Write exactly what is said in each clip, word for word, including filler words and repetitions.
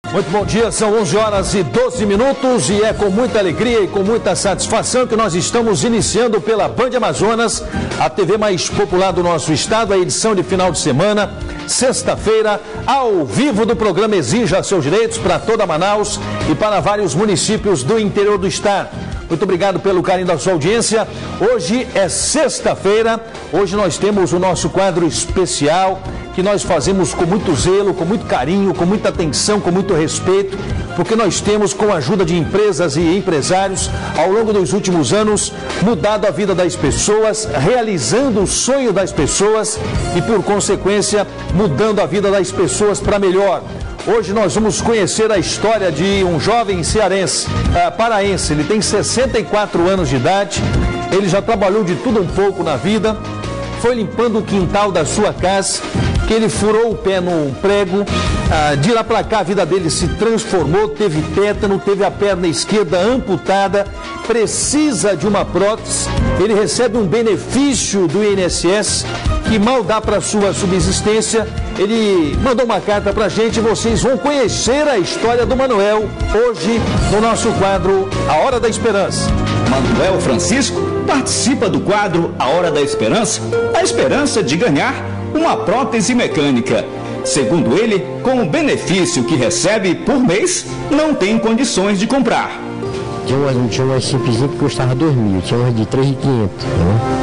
Muito bom dia, são onze horas e doze minutos e é com muita alegria e com muita satisfação que nós estamos iniciando pela Band Amazonas, a T V mais popular do nosso estado, a edição de final de semana, sexta-feira, ao vivo do programa Exija Seus Direitos para toda Manaus e para vários municípios do interior do estado. Muito obrigado pelo carinho da sua audiência. Hoje é sexta-feira, hoje nós temos o nosso quadro especial que nós fazemos com muito zelo, com muito carinho, com muita atenção, com muito respeito, porque nós temos, com a ajuda de empresas e empresários, ao longo dos últimos anos, mudado a vida das pessoas, realizando o sonho das pessoas e, por consequência, mudando a vida das pessoas para melhor. Hoje nós vamos conhecer a história de um jovem cearense, uh, paraense. Ele tem sessenta e quatro anos de idade, ele já trabalhou de tudo um pouco na vida, foi limpando o quintal da sua casa, que ele furou o pé no prego, uh, de lá para cá a vida dele se transformou, teve tétano, teve a perna esquerda amputada, precisa de uma prótese, ele recebe um benefício do I N S S, que mal dá para sua subsistência. Ele mandou uma carta para a gente e vocês vão conhecer a história do Manuel hoje no nosso quadro A Hora da Esperança. Manuel Francisco participa do quadro A Hora da Esperança, a esperança de ganhar uma prótese mecânica. Segundo ele, com o benefício que recebe por mês, não tem condições de comprar. Tinha umas, tinha umas simplesinhas que custava dois mil, tinha umas de três mil e quinhentos, né?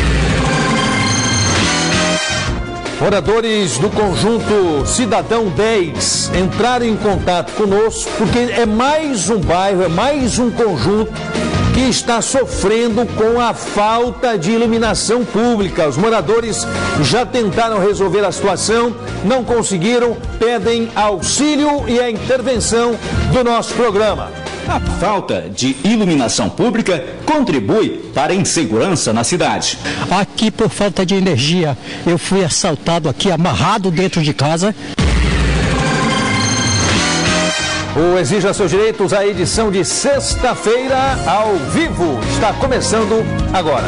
Moradores do conjunto Cidadão dez entraram em contato conosco porque é mais um bairro, é mais um conjunto que está sofrendo com a falta de iluminação pública. Os moradores já tentaram resolver a situação, não conseguiram, pedem auxílio e a intervenção do nosso programa. A falta de iluminação pública contribui para a insegurança na cidade. Aqui, por falta de energia, eu fui assaltado aqui, amarrado dentro de casa. O Exija Seus Direitos, a edição de sexta-feira, ao vivo, está começando agora.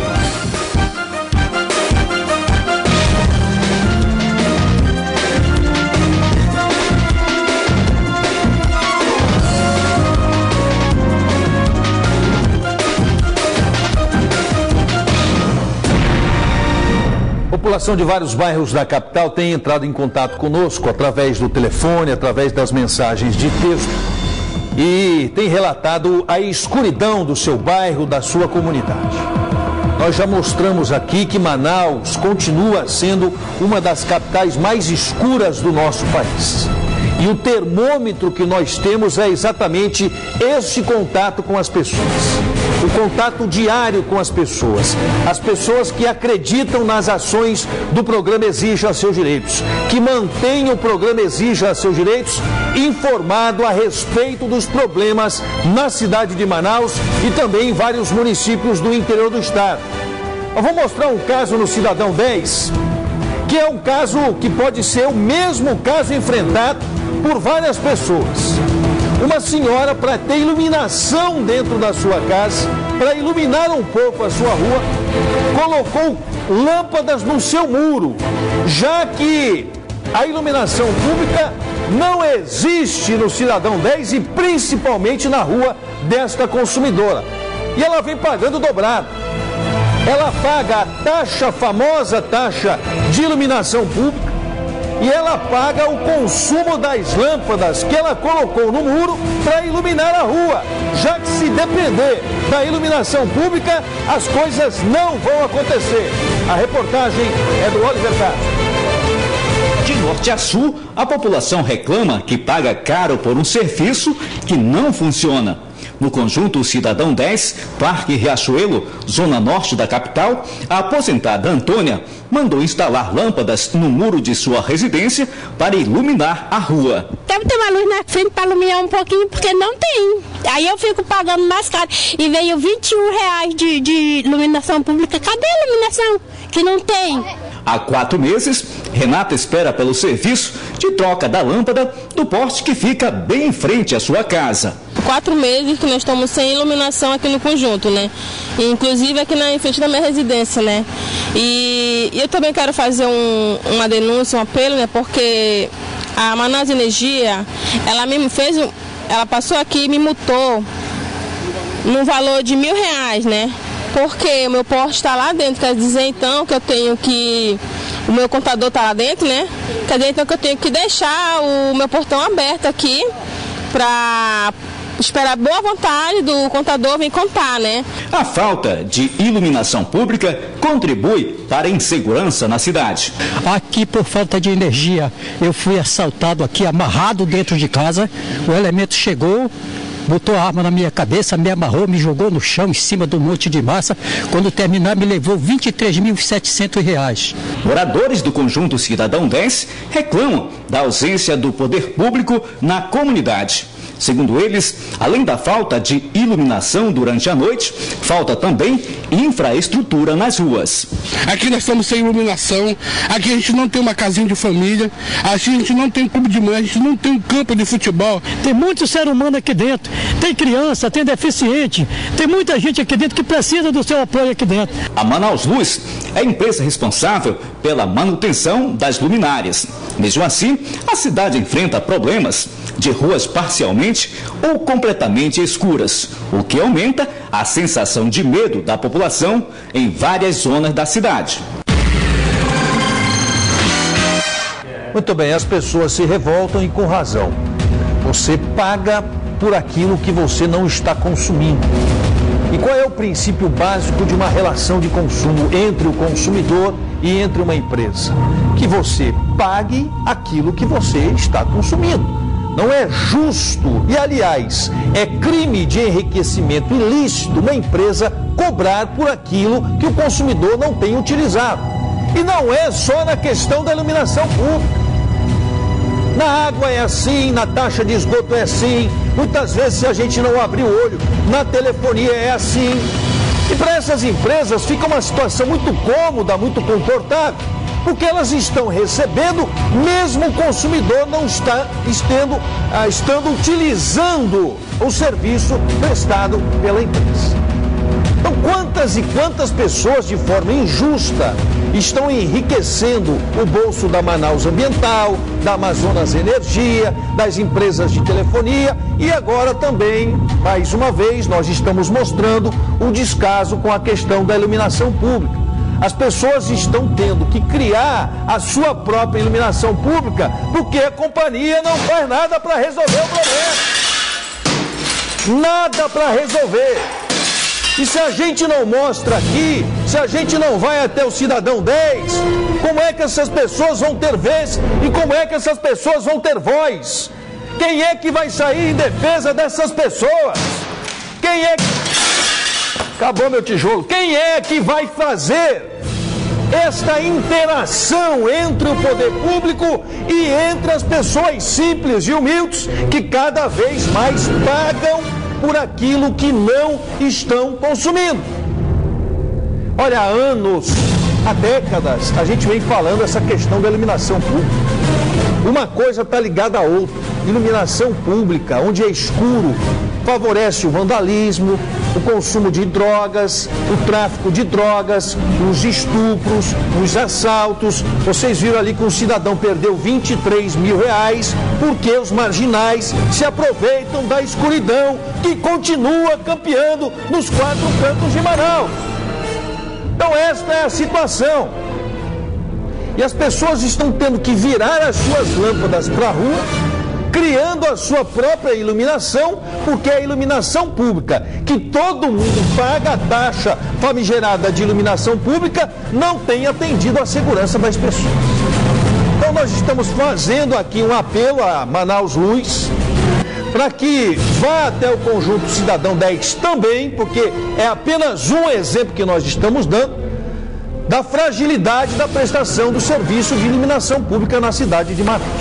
A população de vários bairros da capital tem entrado em contato conosco através do telefone, através das mensagens de texto e tem relatado a escuridão do seu bairro, da sua comunidade. Nós já mostramos aqui que Manaus continua sendo uma das capitais mais escuras do nosso país. E o termômetro que nós temos é exatamente este contato com as pessoas. O contato diário com as pessoas. As pessoas que acreditam nas ações do programa Exija Seus Direitos. Que mantêm o programa Exija Seus Direitos informado a respeito dos problemas na cidade de Manaus e também em vários municípios do interior do estado. Eu vou mostrar um caso no Cidadão dez, que é um caso que pode ser o mesmo caso enfrentado por várias pessoas. Uma senhora, para ter iluminação dentro da sua casa, para iluminar um pouco a sua rua, colocou lâmpadas no seu muro, já que a iluminação pública não existe no Cidadão dez e principalmente na rua desta consumidora. E ela vem pagando dobrado. Ela paga a taxa, a famosa taxa de iluminação pública, e ela paga o consumo das lâmpadas que ela colocou no muro para iluminar a rua, já que se depender da iluminação pública, as coisas não vão acontecer. A reportagem é do Oliver Castro. De norte a sul, a população reclama que paga caro por um serviço que não funciona. No conjunto Cidadão dez, Parque Riachuelo, zona norte da capital, a aposentada Antônia mandou instalar lâmpadas no muro de sua residência para iluminar a rua. Deve ter uma luz na frente para iluminar um pouquinho, porque não tem. Aí eu fico pagando mais caro. E veio vinte e um reais de, de iluminação pública. Cadê a iluminação? Que não tem. Há quatro meses, Renata espera pelo serviço de troca da lâmpada do poste que fica bem em frente à sua casa. Quatro meses que nós estamos sem iluminação aqui no conjunto, né? Inclusive aqui na em frente da minha residência, né? E eu também quero fazer um, uma denúncia, um apelo, né? Porque A Manaus Energia, ela me fez, ela passou aqui e me multou no valor de mil reais, né? Porque o meu poste está lá dentro, quer dizer então que eu tenho que, o meu contador está lá dentro, né? Quer dizer então que eu tenho que deixar o meu portão aberto aqui para esperar boa vontade do contador vir contar, né? A falta de iluminação pública contribui para a insegurança na cidade. Aqui, por falta de energia, eu fui assaltado aqui, amarrado dentro de casa. O elemento chegou, botou a arma na minha cabeça, me amarrou, me jogou no chão, em cima do monte de massa. Quando terminar, me levou vinte e três mil e setecentos reais. Moradores do Conjunto Cidadão dez reclamam da ausência do poder público na comunidade. Segundo eles, além da falta de iluminação durante a noite, falta também infraestrutura nas ruas. Aqui nós estamos sem iluminação, aqui a gente não tem uma casinha de família, aqui a gente não tem um clube de mãe, a gente não tem um campo de futebol. Tem muito ser humano aqui dentro, tem criança, tem deficiente, tem muita gente aqui dentro que precisa do seu apoio aqui dentro. A Manaus Luz é a empresa responsável pela manutenção das luminárias. Mesmo assim, a cidade enfrenta problemas de ruas parcialmente ou completamente escuras, o que aumenta a sensação de medo da população em várias zonas da cidade. Muito bem, as pessoas se revoltam e com razão. Você paga por aquilo que você não está consumindo. E qual é o princípio básico de uma relação de consumo entre o consumidor e entre uma empresa? Que você pague aquilo que você está consumindo. Não é justo e, aliás, é crime de enriquecimento ilícito uma empresa cobrar por aquilo que o consumidor não tem utilizado. E não é só na questão da iluminação pública. Na água é assim, na taxa de esgoto é assim, muitas vezes se a gente não abrir o olho, na telefonia é assim. E para essas empresas fica uma situação muito cômoda, muito confortável, porque elas estão recebendo, mesmo o consumidor não está estando, ah, estando utilizando o serviço prestado pela empresa. Então, quantas e quantas pessoas, de forma injusta, estão enriquecendo o bolso da Manaus Ambiental, da Amazonas Energia, das empresas de telefonia e agora também, mais uma vez, nós estamos mostrando o descaso com a questão da iluminação pública. As pessoas estão tendo que criar a sua própria iluminação pública porque a companhia não faz nada para resolver o problema. Nada para resolver. E se a gente não mostra aqui, se a gente não vai até o Cidadão dez, como é que essas pessoas vão ter vez e como é que essas pessoas vão ter voz? Quem é que vai sair em defesa dessas pessoas? Quem é que... Acabou meu tijolo. Quem é que vai fazer esta interação entre o poder público e entre as pessoas simples e humildes que cada vez mais pagam por aquilo que não estão consumindo? Olha, há anos, há décadas, a gente vem falando essa questão da iluminação pública. Uma coisa está ligada à outra. Iluminação pública, onde é escuro, favorece o vandalismo, o consumo de drogas, o tráfico de drogas, os estupros, os assaltos. Vocês viram ali que um cidadão perdeu vinte e três mil reais porque os marginais se aproveitam da escuridão que continua campeando nos quatro cantos de Manaus. Então esta é a situação. E as pessoas estão tendo que virar as suas lâmpadas para a rua, criando a sua própria iluminação, porque a iluminação pública, que todo mundo paga a taxa famigerada de iluminação pública, não tem atendido à segurança das pessoas. Então nós estamos fazendo aqui um apelo a Manaus Luz, para que vá até o Conjunto Cidadão dez também, porque é apenas um exemplo que nós estamos dando da fragilidade da prestação do serviço de iluminação pública na cidade de Manaus.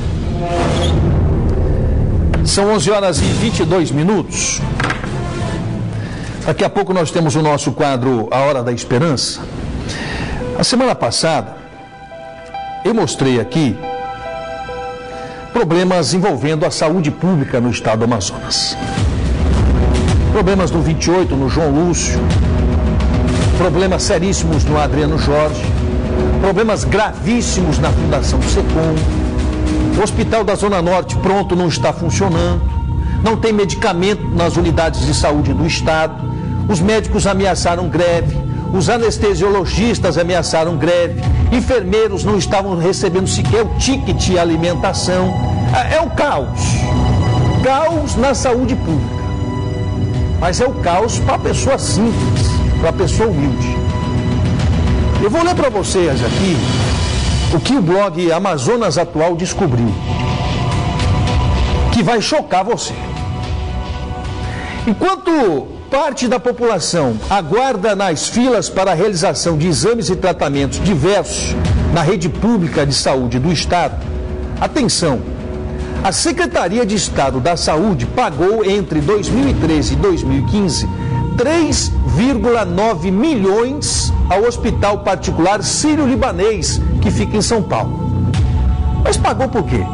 São onze horas e vinte e dois minutos. Daqui a pouco nós temos o nosso quadro A Hora da Esperança. A semana passada, eu mostrei aqui problemas envolvendo a saúde pública no estado do Amazonas. Problemas no vinte e oito, no João Lúcio. Problemas seríssimos no Adriano Jorge. Problemas gravíssimos na Fundação Secom. O hospital da Zona Norte pronto não está funcionando. Não tem medicamento nas unidades de saúde do estado. Os médicos ameaçaram greve. Os anestesiologistas ameaçaram greve. Enfermeiros não estavam recebendo sequer o ticket de alimentação. É o caos. Caos na saúde pública. Mas é o caos para a pessoa simples, para a pessoa humilde. Eu vou ler para vocês aqui o que o blog Amazonas Atual descobriu, que vai chocar você. Enquanto parte da população aguarda nas filas para a realização de exames e tratamentos diversos na rede pública de saúde do estado, atenção, a Secretaria de Estado da Saúde pagou entre dois mil e treze e dois mil e quinze três vírgula nove milhões ao hospital particular Sírio-Libanês, que fica em São Paulo. Mas pagou por quê?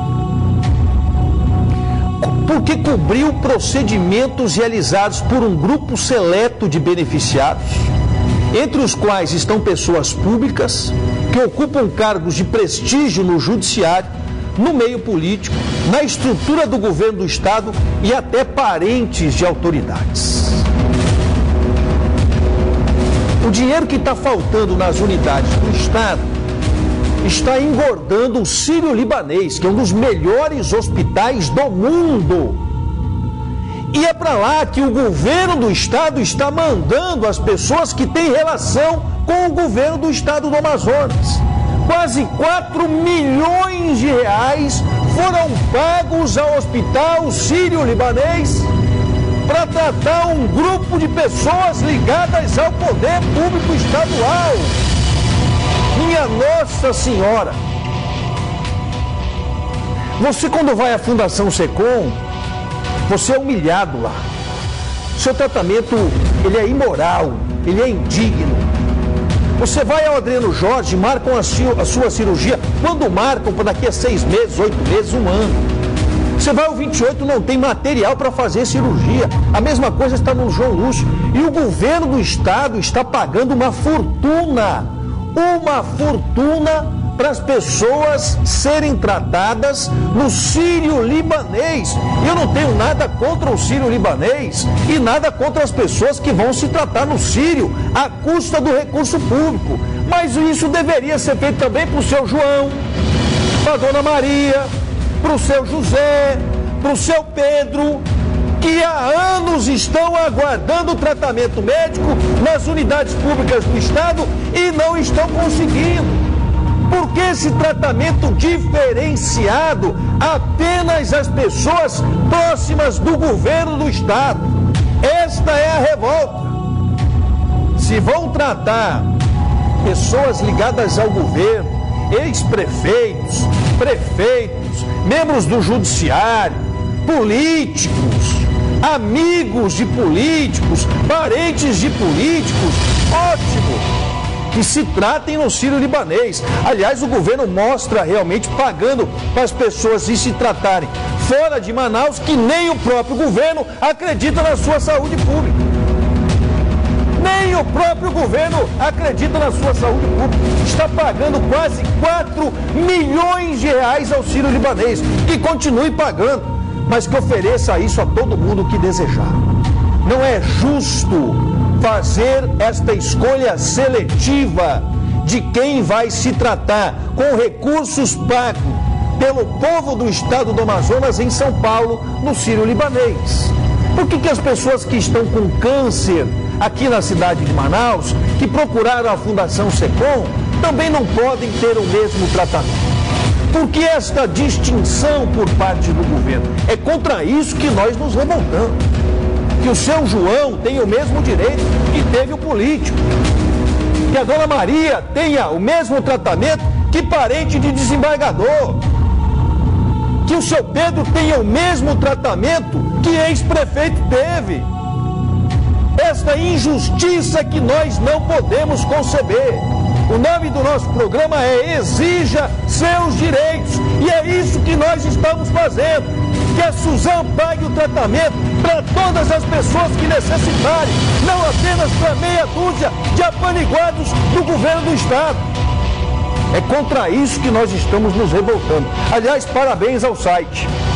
Porque cobriu procedimentos realizados por um grupo seleto de beneficiados, entre os quais estão pessoas públicas que ocupam cargos de prestígio no judiciário, no meio político, na estrutura do governo do estado e até parentes de autoridades. O dinheiro que está faltando nas unidades do estado está engordando o Sírio-Libanês, que é um dos melhores hospitais do mundo. E é para lá que o governo do estado está mandando as pessoas que têm relação com o governo do estado do Amazonas. Quase quatro milhões de reais foram pagos ao hospital Sírio-Libanês para tratar um grupo de pessoas ligadas ao poder público estadual. Minha Nossa Senhora! Você, quando vai à Fundação Secom, você é humilhado lá. Seu tratamento, ele é imoral, ele é indigno. Você vai ao Adriano Jorge, marcam a sua cirurgia, quando marcam, para daqui a seis meses, oito meses, um ano. Você vai ao vinte e oito, não tem material para fazer cirurgia. A mesma coisa está no João Lúcio. E o governo do estado está pagando uma fortuna, uma fortuna para as pessoas serem tratadas no Sírio-Libanês. Eu não tenho nada contra o Sírio-Libanês e nada contra as pessoas que vão se tratar no Sírio à custa do recurso público. Mas isso deveria ser feito também para o seu João, para a Dona Maria, para o seu José, para o seu Pedro, que há anos estão aguardando tratamento médico nas unidades públicas do estado e não estão conseguindo. Por que esse tratamento diferenciado apenas às pessoas próximas do governo do estado? Esta é a revolta. Se vão tratar pessoas ligadas ao governo, ex-prefeitos, prefeitos, membros do judiciário, políticos, amigos de políticos, parentes de políticos, ótimo, que se tratem no Sírio-Libanês. Aliás, o governo mostra realmente pagando para as pessoas ir se tratarem fora de Manaus, que nem o próprio governo acredita na sua saúde pública. Nem o próprio governo acredita na sua saúde pública. Está pagando quase quatro milhões de reais ao Sírio-Libanês. Que continue pagando, mas que ofereça isso a todo mundo que desejar. Não é justo fazer esta escolha seletiva de quem vai se tratar com recursos pagos pelo povo do estado do Amazonas em São Paulo, no Sírio-Libanês. Por que que as pessoas que estão com câncer aqui na cidade de Manaus, que procuraram a Fundação Secom, também não podem ter o mesmo tratamento? Por que esta distinção por parte do governo? É contra isso que nós nos revoltamos. Que o seu João tenha o mesmo direito que teve o político. Que a Dona Maria tenha o mesmo tratamento que parente de desembargador. Que o seu Pedro tenha o mesmo tratamento que ex-prefeito teve. Esta injustiça que nós não podemos conceber. O nome do nosso programa é Exija Seus Direitos. E é isso que nós estamos fazendo. Que a Suzan pague o tratamento para todas as pessoas que necessitarem, não apenas para meia dúzia de apaniguados do governo do estado. É contra isso que nós estamos nos revoltando. Aliás, parabéns ao site.